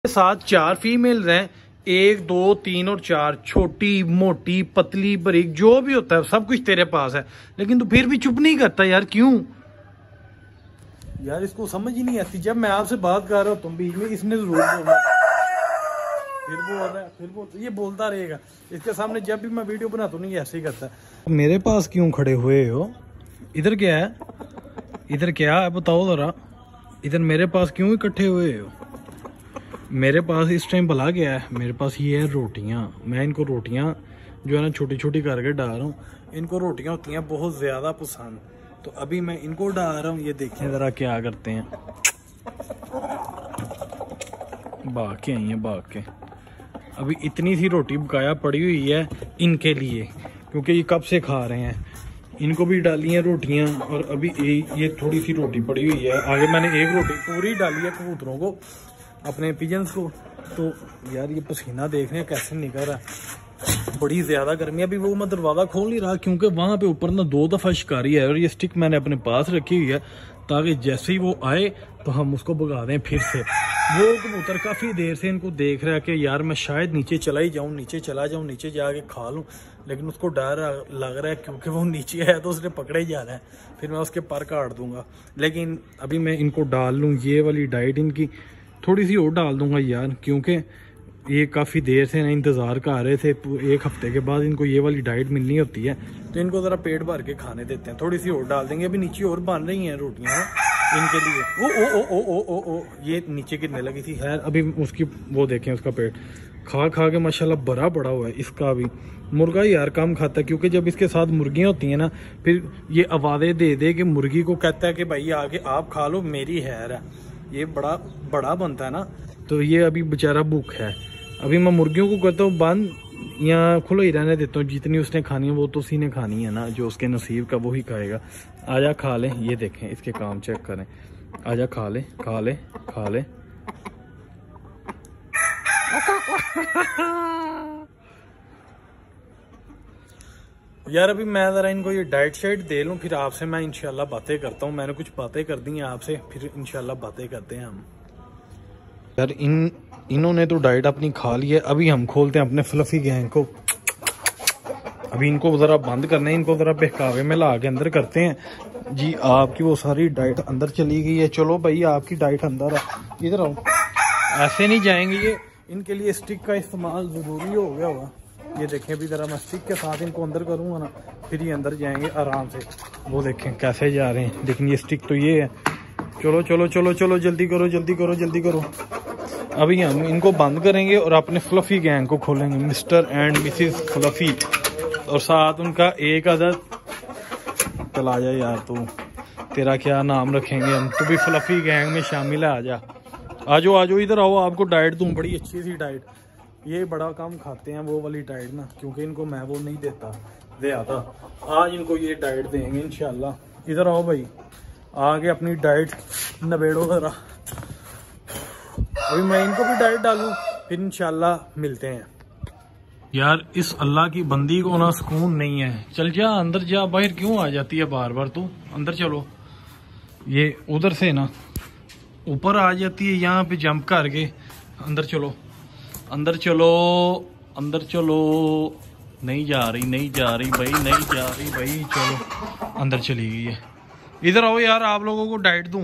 साथ 4 फीमेल हैं, 1 2 3 और 4, छोटी मोटी पतली बारीक जो भी होता है सब कुछ तेरे पास है, लेकिन तू फिर भी चुप नहीं करता यार, क्यों यार? इसको समझ ही नहीं आती। जब मैं आपसे बात कर रहा हूँ तुम बीच में इसने जरूर बोलना, फिर वो हो रहा है, फिर वो ये बोलता रहेगा। इसके सामने जब भी मैं वीडियो बनाता हूँ नहीं ऐसे ही करता है। मेरे पास क्यों खड़े हुए हो? इधर क्या है, इधर क्या है बताओ जरा। इधर मेरे पास क्यों इकट्ठे हुए हो? मेरे पास इस टाइम भला गया है, मेरे पास ये है रोटियां। मैं इनको रोटियां जो है ना छोटी छोटी करके डाल रहा हूँ। इनको रोटियां होती हैं बहुत ज़्यादा पसंद, तो अभी मैं इनको डाल रहा हूँ। ये देखें ज़रा क्या करते हैं, भाग के आई हैं भाग के। अभी इतनी सी रोटी बकाया पड़ी हुई है इनके लिए, क्योंकि ये कब से खा रहे हैं। इनको भी डाली हैं रोटियां, और अभी ये थोड़ी सी रोटी पड़ी हुई है। आगे मैंने एक रोटी पूरी डाली है कबूतरों को, अपने पिजन्स को। तो यार ये पसीना देख रहे हैं कैसे निकल रहा है, बड़ी ज़्यादा गर्मी। अभी वो मैं दरवाज़ा खोल नहीं रहा क्योंकि वहाँ पे ऊपर ना 2 दफ़ा शिकारी है, और ये स्टिक मैंने अपने पास रखी हुई है ताकि जैसे ही वो आए तो हम उसको भगा दें फिर से। वो कबूतर काफ़ी देर से इनको देख रहा है कि यार मैं शायद नीचे चला ही जाऊँ, नीचे चला जाऊँ, नीचे जाके खा लूँ, लेकिन उसको डर लग रहा है क्योंकि वो नीचे आया तो उसने पकड़े ही जाना है, फिर मैं उसके पर काट दूँगा। लेकिन अभी मैं इनको डाल लूँ ये वाली डाइट, इनकी थोड़ी सी और डाल दूंगा यार, क्योंकि ये काफ़ी देर से ना इंतज़ार कर रहे थे। 1 हफ्ते के बाद इनको ये वाली डाइट मिलनी होती है, तो इनको ज़रा पेट भर के खाने देते हैं। थोड़ी सी और डाल देंगे। अभी नीचे और बन रही हैं रोटियाँ इनके लिए। ओ ओ ओ ओ ओ ओ ये नीचे गिरने लगी थी। खैर अभी उसकी वो देखें, उसका पेट खा खा के माशाल्लाह बड़ा बड़ा हुआ है। इसका भी मुर्गा यार कम खाता है, क्योंकि जब इसके साथ मुर्गियाँ होती हैं ना, फिर ये आवाज़ें दे दे कि मुर्गी को कहता है कि भाई आगे आप खा लो, मेरी हैर है। ये बड़ा बड़ा बनता है ना, तो ये अभी बेचारा भूख है। अभी मैं मुर्गियों को कहता हूँ बंद या खुला ही रहने देता हूँ, जितनी उसने खानी है वो तो उसी ने खानी है ना, जो उसके नसीब का वो ही खाएगा। आजा खा ले, ये देखें इसके काम चेक करें। आजा खा ले खा ले खा ले। यार अभी मैं ज़रा इनको ये डाइट शाइट दे लूँ, फिर आपसे मैं इंशाल्लाह बातें करता हूँ। मैंने कुछ बातें कर दी हैं आपसे, फिर इंशाल्लाह बातें करते हैं हम। यार इन्होंने तो डाइट अपनी खा ली है। अभी हम खोलते हैं अपने फ्लफी गैंग को। अभी इनको ज़रा बंद करना है, इनको ज़रा बहकावे में ला के अंदर करते हैं। जी आपकी वो सारी डाइट अंदर चली गई है। चलो भाई आपकी डाइट अंदर है, इधर आओ। ऐसे नहीं जाएंगे ये, इनके लिए स्टिक का इस्तेमाल ज़रूरी हो गया होगा। ये देखें अभी ज़रा मैं स्टिक के साथ इनको अंदर करूँगा ना, फिर ये अंदर जाएंगे आराम से। वो देखें कैसे जा रहे हैं, लेकिन ये स्टिक तो ये है। चलो चलो चलो चलो जल्दी करो जल्दी करो जल्दी करो। अभी हम इनको बंद करेंगे और अपने फ्लफी गैंग को खोलेंगे, मिस्टर एंड मिसिस फ्लफी, और साथ उनका एक अदद। चला जा यार तू, तेरा क्या नाम रखेंगे हम, तू भी फ्लफी गैंग में शामिल है। आजा आजो आजो इधर आओ, आपको डाइट दूँ, बड़ी अच्छी सी डाइट। ये बड़ा कम खाते हैं वो वाली डाइट ना, क्योंकि इनको मैं वो नहीं देता दे आता। आज इनको ये डाइट देंगे इंशाल्लाह। इधर आओ भाई, आगे अपनी डाइट नबेड़ो जरा। अभी मैं इनको भी डाइट डालूं, फिर इंशाल्लाह मिलते हैं। यार इस अल्लाह की बंदी को ना सुकून नहीं है। चल जा अंदर जा, बाहर क्यों आ जाती है बार बार तू? अंदर चलो। ये उधर से ना ऊपर आ जाती है, यहाँ पे जंप करके। अंदर चलो अंदर चलो अंदर चलो। नहीं जा रही नहीं जा रही भाई, नहीं जा रही भाई। चलो अंदर चली गई है। इधर आओ यार, आप लोगों को डाइट दूं।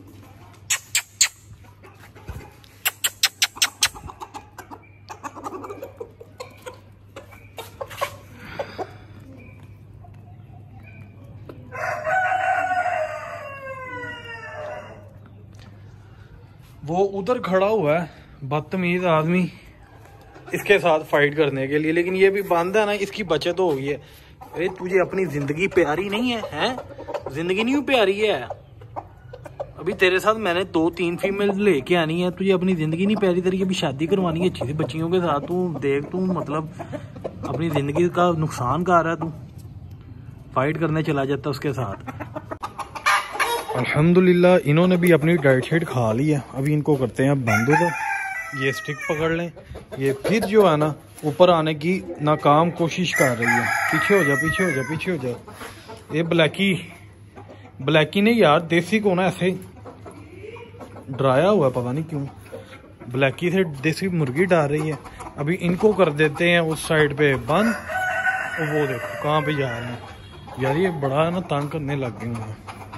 वो उधर खड़ा हुआ है बदतमीज आदमी इसके साथ फाइट करने के लिए, लेकिन ये भी बंद है ना, इसकी बचत हो गई है। अरे तुझे अपनी जिंदगी प्यारी नहीं है, हैं? जिंदगी नहीं प्यारी है? अभी तेरे साथ मैंने 2-3 फीमेल लेके आनी है, तुझे अपनी जिंदगी नहीं प्यारी? तेरी अभी शादी करवानी है अच्छी सी बच्चियों के साथ। तू देख, तू मतलब अपनी जिंदगी का नुकसान कर रहा है। तू फाइट करने चला जाता उसके साथ। अल्हम्दुलिल्लाह इन्होंने भी अपनी डाइट शीट खा ली है। अभी इनको करते हैं बंद। तो ये स्टिक पकड़ लें। ये फिर जो है ना ऊपर आने की नाकाम कोशिश कर रही है। पीछे हो जा पीछे हो जा पीछे हो जा। ये ब्लैकी ने यार देसी को ना ऐसे डराया हुआ है, पता नहीं क्यों। ब्लैकी से देसी मुर्गी डाल रही है। अभी इनको कर देते हैं उस साइड पे बंद। और वो देखो कहाँ पे जा रहे हैं यार, ये बड़ा ना तंग करने लग गए हैं।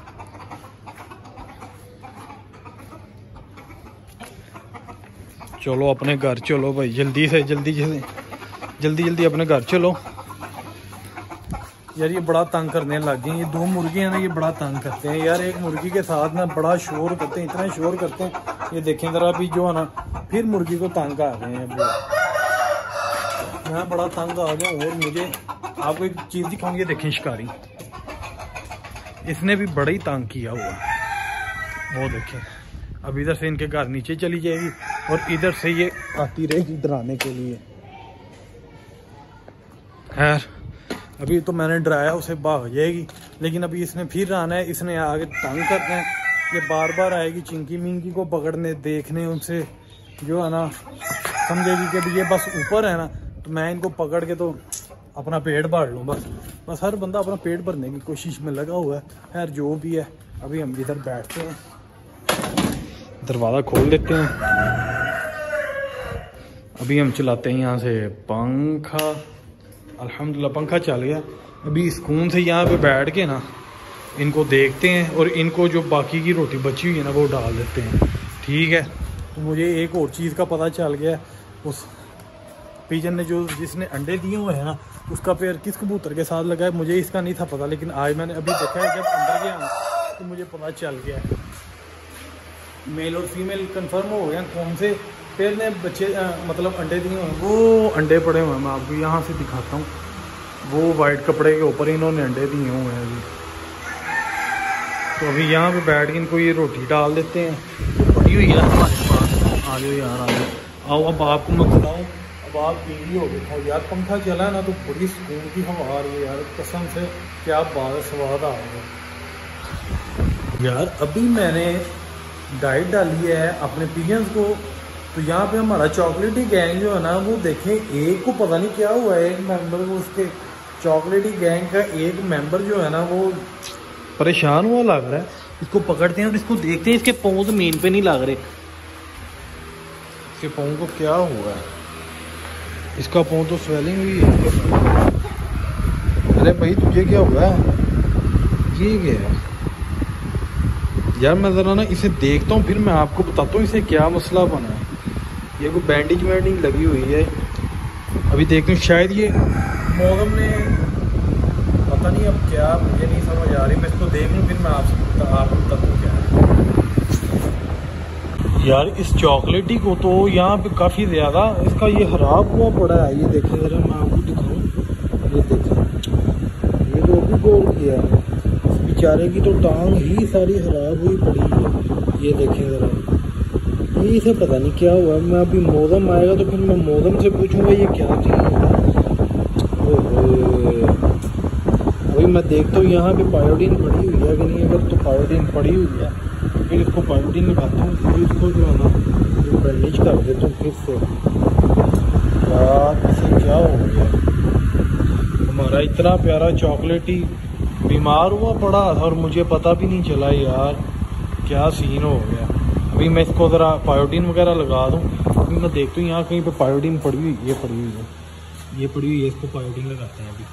चलो अपने घर चलो भाई, जल्दी से जल्दी अपने घर चलो यार। ये बड़ा तंग करने लग गए। ये 2 मुर्गे हैं ना, ये बड़ा तंग करते हैं यार। एक मुर्गी के साथ ना बड़ा शोर करते हैं, इतना शोर करते हैं। ये देखें जरा, अभी जो है ना फिर मुर्गी को तंग आ गए हैं। मैं बड़ा तंग आ गया। और मुझे आपको एक चीज़ दिखाऊंगी, ये देखें शिकारी, इसने भी बड़ा ही तंग किया हुआ। वो देखें, अब इधर से इनके घर नीचे चली जाएगी और इधर से ये आती रहेगी डराने के लिए। खैर अभी तो मैंने डराया, उसे भाग जाएगी, लेकिन अभी इसने फिर आना है। इसने आगे तंग करना है। ये बार बार आएगी चिंकी मिंकी को पकड़ने, देखने, उनसे जो है ना समझेगी कि अभी ये बस ऊपर है ना, तो मैं इनको पकड़ के तो अपना पेट भर लूँ। बस हर बंदा अपना पेट भरने की कोशिश में लगा हुआ है। खैर जो भी है, अभी हम इधर बैठते हैं, दरवाज़ा खोल देते हैं। अभी हम चलाते हैं यहाँ से पंखा। अल्हम्दुलिल्लाह पंखा चल गया। अभी सुकून से यहाँ पे बैठ के ना इनको देखते हैं और इनको जो बाकी की रोटी बची हुई है ना वो डाल देते हैं। ठीक है, तो मुझे एक और चीज़ का पता चल गया। उस पिजन ने जिसने अंडे दिए हुए हैं ना, उसका पैर किस कबूतर के साथ लगा है मुझे इसका नहीं था पता, लेकिन आज मैंने अभी देखा है जब अंदर गया तो मुझे पता चल गया है। मेल और फीमेल कंफर्म हो गया कौन से पेड़ ने बच्चे मतलब अंडे दिए हुए हैं। वो अंडे पड़े हुए हैं, मैं आपको यहाँ से दिखाता हूँ। वो वाइट कपड़े के ऊपर इन्होंने अंडे दिए हुए हैं अभी। तो अभी यहाँ पे बैठ के इनको ये रोटी डाल देते हैं। तो पड़ी हुई है हमारे पास। आ जाओ यार, आ जाओ, आओ। अब आपको मैं बताऊँ, अब आप टीवी हो गए यार, पंखा चला है ना तो बड़ी सुकून की हवा आ रही है यार, कसम से क्या बात, स्वाद आ रहा है यार। अभी मैंने डाइट डाली है अपने पिजन्स को। तो यहाँ पे हमारा चॉकलेटी गैंग जो है ना, वो देखें एक को पता नहीं क्या हुआ है, एक मेंबर को, उसके चॉकलेटी गैंग का एक मेंबर जो है ना वो परेशान हुआ लग रहा है। इसको पकड़ते हैं और इसको देखते हैं, इसके पाँव जमीन पे नहीं लग रहे। इसके पाँव को क्या हुआ है? इसका पाँव तो स्वेलिंग हुई है। अरे भाई तुझे क्या हुआ है? ये क्या है यार? मैं ज़रा ना इसे देखता हूँ, फिर मैं आपको बताता हूँ इसे क्या मसला बना है। ये कोई बैंडेज वैंडिंग लगी हुई है। अभी देखते हैं, शायद ये मौसम ने पता नहीं अब क्या, मुझे नहीं समझ आ रही। मैं इसको देख लूँ फिर मैं आपको बताता हूँ क्या है यार। इस चॉकलेटी को तो यहाँ पे काफ़ी ज़्यादा इसका ये खराब हुआ पड़ा है। ये देखें ज़रा, मैं आपको दिखाऊँ। ये देखें, ये तो अभी गोल किया है। बेचारे की तो टांग ही सारी खराब हुई पड़ी है। ये देखें ज़रा, ये इसे पता नहीं क्या हुआ। मैं अभी मौसम आएगा तो फिर मैं मौसम से पूछूंगा ये क्या चीज़ है। अभी मैं देखता हूँ यहाँ पे पायोडीन पड़ी हुई है कि नहीं। अगर तो पायोडीन पड़ी हुई है तो फिर इसको पायोडीन लगाता हूँ, फिर इसको जो है ना जो बैंडेज कर देता हूँ फिर से। यार इसे क्या हो गया? हमारा इतना प्यारा चॉकलेटी बीमार हुआ पड़ा और मुझे पता भी नहीं चला यार, क्या सीन हो गया। अभी मैं इसको ज़रा पायोडीन वगैरह लगा दूँ। अभी मैं देखता हूँ यहाँ कहीं पे पायोडीन पड़ी हुई, ये पड़ी हुई है, ये पड़ी हुई है। इसको पायोडीन लगाते हैं अभी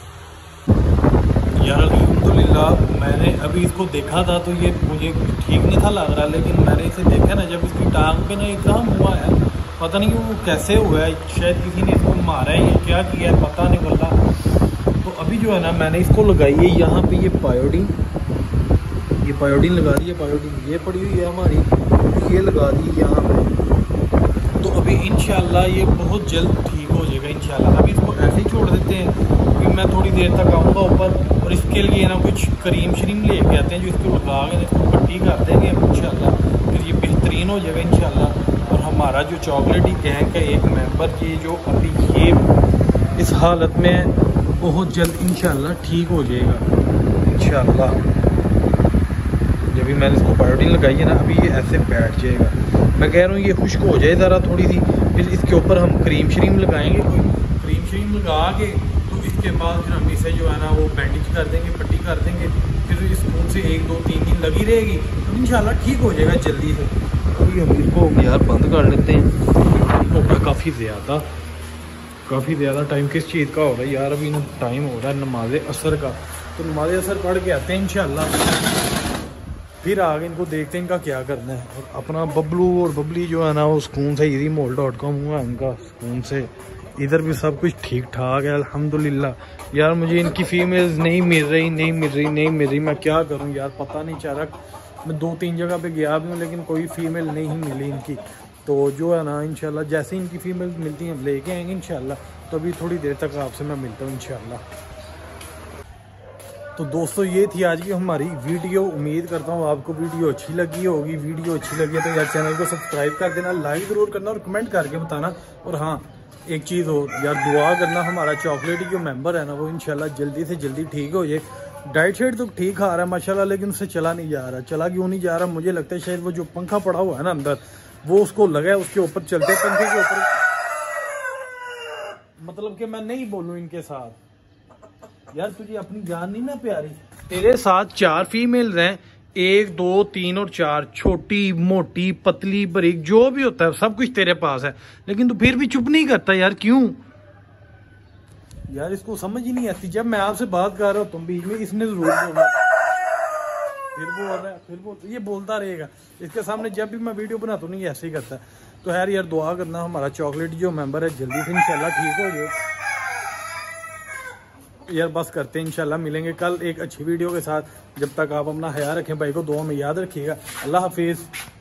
यार। अल्हम्दुलिल्लाह मैंने अभी इसको देखा था तो ये मुझे ठीक नहीं था लग रहा, लेकिन मैंने इसे देखा ना जब इसकी टांग पे ना एकदम हुआ है, पता नहीं वो कैसे हुआ है। शायद किसी ने इसको मारा है या क्या किया है, पता नहीं पता। तो अभी जो है ना मैंने इसको लगाई है यहाँ पे ये पायोडीन लगा दी है। पायोडीन ये पड़ी हुई है हमारी, ये लगा दी यहाँ पे। तो अभी इंशाल्लाह ये बहुत जल्द ठीक हो जाएगा इंशाल्लाह। अभी इसको ऐसे ही छोड़ देते हैं। फिर मैं थोड़ी देर तक आऊँगा ऊपर और इसके लिए ना कुछ क्रीम श्रीम लेके आते हैं जो इसको लगा के इसको पट्टी कर देंगे इंशाल्लाह। फिर ये बेहतरीन हो जाएगा इंशाल्लाह। और हमारा जो चॉकलेटी गैंग का एक मेंबर ये जो अभी ये इस हालत में बहुत जल्द इंशाल्लाह ठीक हो जाएगा इंशाल्लाह। जब भी मैंने इसको पायोडीन लगाई है ना, अभी ये ऐसे बैठ जाएगा। मैं कह रहा हूँ ये खुश्क हो जाए ज़रा थोड़ी सी, फिर इसके ऊपर हम क्रीम श्रीम लगाएंगे। कोई क्रीम श्रीम लगा के तो इसके बाद फिर हम इसे जो है ना वो बैंडेज कर देंगे, पट्टी कर देंगे। फिर इस खून से 1 2 3 दिन लगी रहेगी तो इंशाल्लाह ठीक हो जाएगा जल्दी से। अभी अभी हम इसको यार बंद कर लेते हैं। हो गया काफ़ी ज़्यादा टाइम किस चीज़ का हो रहा है यार। अभी टाइम हो रहा है नमाज असर का, तो नमाज असर पढ़ के आते हैं इंशाल्लाह, फिर आगे इनको देखते हैं इनका क्या करना है। और अपना बबलू और बबली जो है ना वो सुकून से easymall.com हुआ इनका सुकून से, इधर भी सब कुछ ठीक ठाक है अल्हम्दुलिल्लाह। यार मुझे इनकी फीमेल्स नहीं मिल रही, मैं क्या करूं यार, पता नहीं चल रहा। मैं 2-3 जगह पे गया भी हूँ लेकिन कोई फीमेल नहीं मिली इनकी। तो जो है ना इंशाल्लाह जैसे ही इनकी फीमेल मिलती हैं हम लेके आएंगे इंशाल्लाह। तो अभी थोड़ी देर तक आपसे मैं मिलता हूँ इंशाल्लाह। तो दोस्तों ये थी आज की हमारी वीडियो। उम्मीद करता हूँ आपको वीडियो अच्छी लगी होगी। वीडियो अच्छी लगी है तो यार चैनल को सब्सक्राइब कर देना, लाइक ज़रूर करना और कमेंट करके बताना। और हाँ एक चीज़ हो यार, दुआ करना हमारा चॉकलेट जो मेंबर है ना वो इंशाल्लाह जल्दी से जल्दी ठीक हो जाए। डाइट शेट तो ठीक खा रहा है माशाल्लाह, लेकिन उससे चला नहीं जा रहा। चला क्यों नहीं जा रहा मुझे लगता है शायद वो जो पंखा पड़ा हुआ है ना अंदर वो उसको लगा है, उसके ऊपर चलते पंखे के ऊपर। मतलब कि मैं नहीं बोलूँ इनके साथ यार, तुझे अपनी जान नहीं ना प्यारी। तेरे साथ 4 फीमेल्स हैं, 1 2 3 और 4, छोटी मोटी पतली बारीक जो भी होता है सब कुछ तेरे पास है, लेकिन तू फिर भी चुप नहीं करता यार, क्यों यार? इसको समझ ही नहीं आती। जब मैं आपसे बात कर रहा हूँ तुम बीच में इसने जरूर बोलना, फिर बोल रहा है, फिर ये बोलता रहेगा। इसके सामने जब भी मैं वीडियो बनाता हूँ नहीं ऐसे ही करता है। तो यार दुआ करना हमारा चॉकलेट जो मेंबर है जल्दी से इंशाल्लाह ठीक हो जाए यार। बस करते हैं इंशाल्लाह, मिलेंगे कल एक अच्छी वीडियो के साथ। जब तक आप अपना ख्याल रखें, भाई को दुआ में याद रखिएगा। अल्लाह हाफिज़।